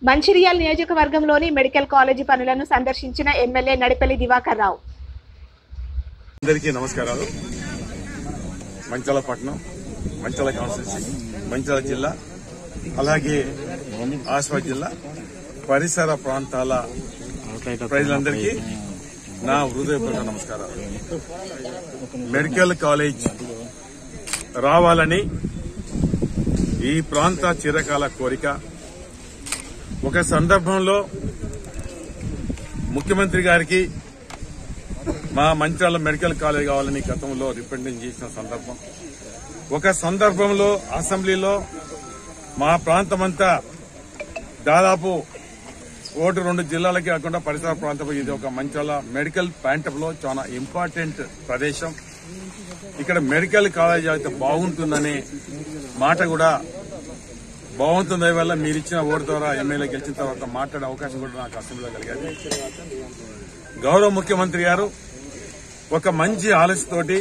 మంచిర్యాల నియోజకవర్గంలోని medical college పనులను సందర్శించిన ఎమ్మెల్యే నడిపెల్లి దివాకర్ రావు. అందరికీ నమస్కారాలు. మంచిర్యాల పట్టణం, మంచిర్యాల కాన్స్టిట్యూన్సీ, మంచిర్యాల జిల్లా, అలాగే ఆసిఫాబాద్ జిల్లా పరిసర ప్రాంతాల ప్రజలందరికీ నా హృదయపూర్వక నమస్కారాలు. మెడికల్ కాలేజ్ రావాలని ఈ ప్రాంత చిరకాల కోరిక. ఒక సందర్భంలో ముఖ్యమంత్రి గారికి మా మంచిర్యాల మెడికల్ కాలేజ్ కావాలని గతంలో రిప్రజెంట్ చేసిన సందర్భం. ఒక సందర్భంలో అసెంబ్లీలో మా ప్రాంతమంతా దాదాపు 1-2 జిల్లాలకి కాకుండా పరిసర ప్రాంతం ఇది ఒక మంచిర్యాల మెడికల్ ప్యాంటప్లో చాలా ఇంపార్టెంట్ ప్రదేశం. ఇక్కడ మెడికల్ కాలేజ్ అయితే బాగుంటుందనే మాట కూడా బాగుంటుంది. వల్ల మీరు ఇచ్చిన ఓటు ద్వారా ఎమ్మెల్యే గెలిచిన తర్వాత మాట్లాడే అవకాశం కూడా నాకు అసెంబ్లీలో కలిగేది. గౌరవ ముఖ్యమంత్రి గారు ఒక మంచి ఆలోచనతోటి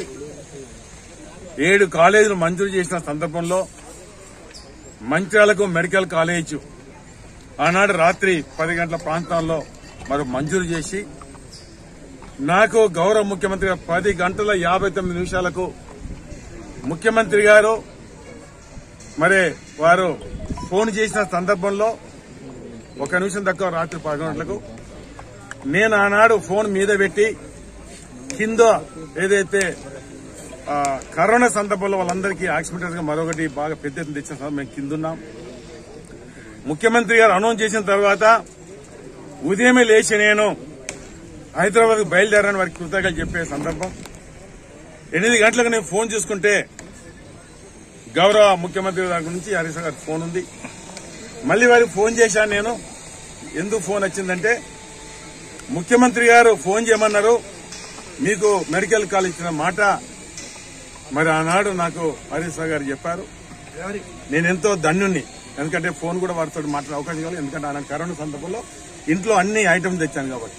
7 కాలేజీలు మంజూరు చేసిన సందర్భంలో మంచిర్యాలకు మెడికల్ కాలేజ్ ఆనాడు రాత్రి 10 గంటల ప్రాంతాల్లో మరి మంజూరు చేసి నాకు గౌరవ ముఖ్యమంత్రి గారు 10 గంటల 59 నిమిషాలకు ముఖ్యమంత్రి గారు మరి వారు ఫోన్ చేసిన సందర్భంలో 1 నిమిషం తక్కువ రాత్రి 10 గంటలకు నేను ఆనాడు ఫోన్ మీద పెట్టి కింద ఏదైతే కరోనా సందర్భంలో వాళ్ళందరికీ ఆక్సిమీటర్స్ గా మరొకటి బాగా పెద్ద ఎత్తున తెచ్చిన సందర్భం మేము కిందున్నాం. ముఖ్యమంత్రి గారు అనౌన్స్ చేసిన తర్వాత ఉదయమే లేచి నేను హైదరాబాద్ బయలుదేరాను వారికి కృతజ్ఞతలు చెప్పే సందర్భం. 8 గంటలకు నేను ఫోన్ చూసుకుంటే గౌరవ ముఖ్యమంత్రి గారి నుంచి హరీష్ గారి ఫోన్ ఉంది. మళ్లీ వారికి ఫోన్ చేశాను నేను. ఎందుకు ఫోన్ వచ్చిందంటే ముఖ్యమంత్రి గారు ఫోన్ చేయమన్నారు, మీకు మెడికల్ కాలేజ్ ఇచ్చిన మాట మరి ఆనాడు నాకు హరీష్ గారు చెప్పారు. నేను ఎంతో ధన్యుణ్ణి, ఎందుకంటే ఫోన్ కూడా వారితో మాట్లాడే అవకాశం కావాలి. ఎందుకంటే ఆయన కరోనా సందర్భంలో ఇంట్లో అన్ని ఐటమ్స్ తెచ్చాను కాబట్టి.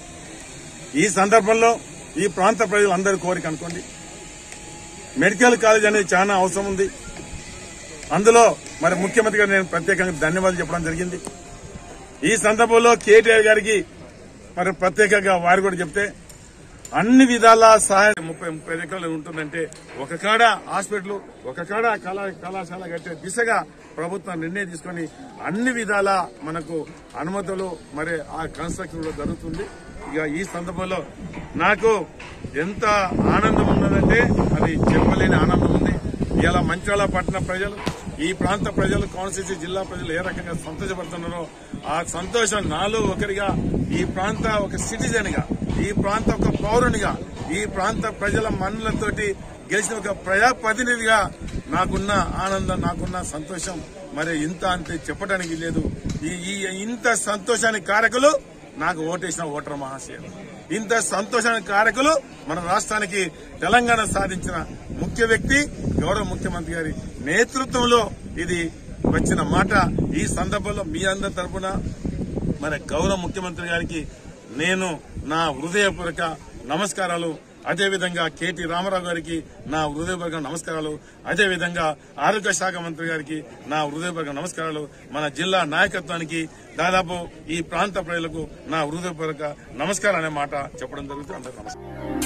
ఈ సందర్భంలో ఈ ప్రాంత ప్రజలందరి కోరిక అనుకోండి, మెడికల్ కాలేజ్ అనేది చాలా అవసరం ఉంది. అందులో మరి ముఖ్యమంత్రి గారు నేను ప్రత్యేకంగా ధన్యవాదాలు చెప్పడం జరిగింది. ఈ సందర్భంలో కేటీఆర్ గారికి మరి ప్రత్యేకంగా వారు కూడా చెప్తే అన్ని విధాల సహాయం 30 ఎకరాలు ఉంటుందంటే ఒక కాడ హాస్పిటల్, ఒక కాడ కళాశాల కట్టే దిశగా ప్రభుత్వం నిర్ణయం తీసుకుని అన్ని విధాల మనకు అనుమతులు మరి ఆ కన్స్ట్రక్షన్ లో జరుగుతుంది. ఇక ఈ సందర్భంలో నాకు ఎంత ఆనందం ఉన్నదంటే అది చెప్పలేని ఆనందం ఉంది. ఇలా మంచిర్యాల పట్టణ ప్రజలు, ఈ ప్రాంత ప్రజలు, కాన్స్టిట్యూన్సీ జిల్లా ప్రజలు ఏ రకంగా సంతోషపడుతున్నారో ఆ సంతోషం నాలో ఒకరిగా, ఈ ప్రాంత ఒక సిటిజన్ గా, ఈ ప్రాంత ఒక పౌరునిగా, ఈ ప్రాంత ప్రజల మన్నులతోటి గెలిచిన ఒక ప్రజాప్రతినిధిగా నాకున్న ఆనందం, నాకున్న సంతోషం మరి ఇంత అంతే చెప్పడానికి లేదు. ఇంత సంతోషానికి కారకులు నాకు ఓటేసిన ఓటర్ మహాశయులు. ఇంత సంతోషానికి కారకులు మన రాష్ట్రానికి తెలంగాణ సాధించిన ముఖ్య వ్యక్తి గౌరవ ముఖ్యమంత్రి గారి నేతృత్వంలో ఇది వచ్చిన మాట. ఈ సందర్భంలో మీ అందరి తరఫున మన గౌరవ ముఖ్యమంత్రి గారికి నేను నా హృదయపూర్వక నమస్కారాలు. అదేవిధంగా కేటీ రామారావు గారికి నా హృదయపూర్వక నమస్కారాలు. అదేవిధంగా ఆరోగ్య శాఖ మంత్రి గారికి నా హృదయపూర్వక నమస్కారాలు. మన జిల్లా నాయకత్వానికి, దాదాపు ఈ ప్రాంత ప్రజలకు నా హృదయపూర్వక నమస్కారం అనే మాట చెప్పడం జరుగుతుంది. అందరికీ నమస్కారం.